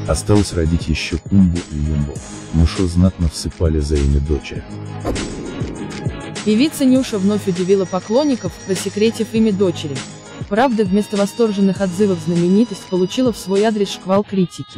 Осталось родить еще Пумбу и Юмбу. Нюшу знатно всыпали за имя дочери. Певица Нюша вновь удивила поклонников, рассекретив имя дочери. Правда, вместо восторженных отзывов знаменитость получила в свой адрес шквал критики.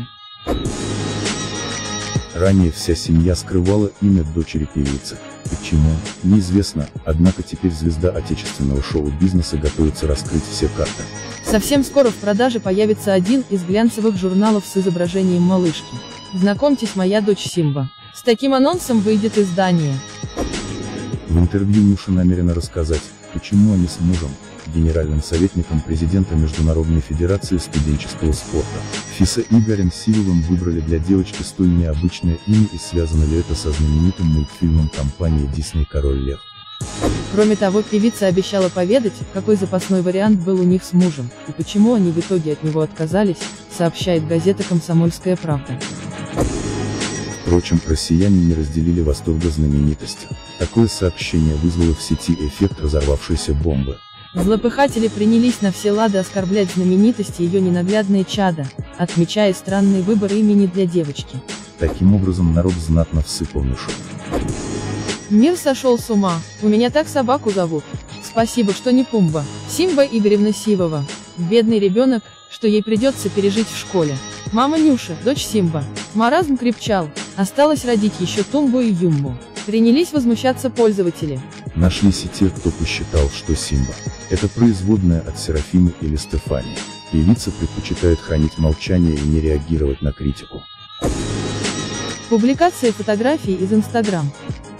Ранее вся семья скрывала имя дочери певицы. Почему, неизвестно, однако теперь звезда отечественного шоу-бизнеса готовится раскрыть все карты. Совсем скоро в продаже появится один из глянцевых журналов с изображением малышки. Знакомьтесь, моя дочь Симба. С таким анонсом выйдет издание. В интервью Нюша намерена рассказать, почему они с мужем, генеральным советником президента Международной федерации студенческого спорта, ФИСа Игорем Сивовым выбрали для девочки столь необычное имя и связано ли это со знаменитым мультфильмом компании Disney «Король Лев». Кроме того, певица обещала поведать, какой запасной вариант был у них с мужем, и почему они в итоге от него отказались, сообщает газета «Комсомольская правда». Впрочем, россияне не разделили восторга знаменитости. Такое сообщение вызвало в сети эффект разорвавшейся бомбы. Злопыхатели принялись на все лады оскорблять знаменитость и ее ненаглядное чадо, отмечая странный выбор имени для девочки. Таким образом народ знатно всыпал Нюшу. Мир сошел с ума, у меня так собаку зовут. Спасибо, что не Пумба. Симба Игоревна Сивова. Бедный ребенок, что ей придется пережить в школе. Мама Нюша, дочь Симба. Маразм крепчал, осталось родить еще Тумбу и Юмбу. Принялись возмущаться пользователи. Нашлись и те, кто посчитал, что Симба – это производная от Серафимы или Стефании. Певица предпочитает хранить молчание и не реагировать на критику. Публикация фотографий из Instagram.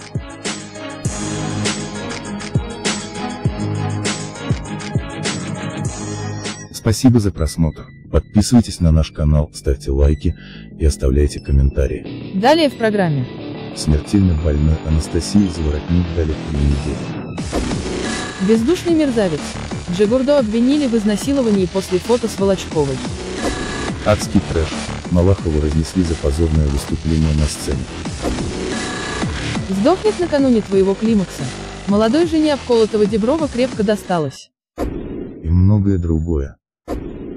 Спасибо за просмотр. Подписывайтесь на наш канал, ставьте лайки и оставляйте комментарии. Далее в программе. Смертельно больной Анастасии Заворотнюк дали 3 недели. Бездушный мерзавец. Джигурдо обвинили в изнасиловании после фото с Волочковой. Адский трэш. Малахову разнесли за позорное выступление на сцене. Сдохнет накануне твоего климакса. Молодой жене обколотого Деброва крепко досталось. И многое другое.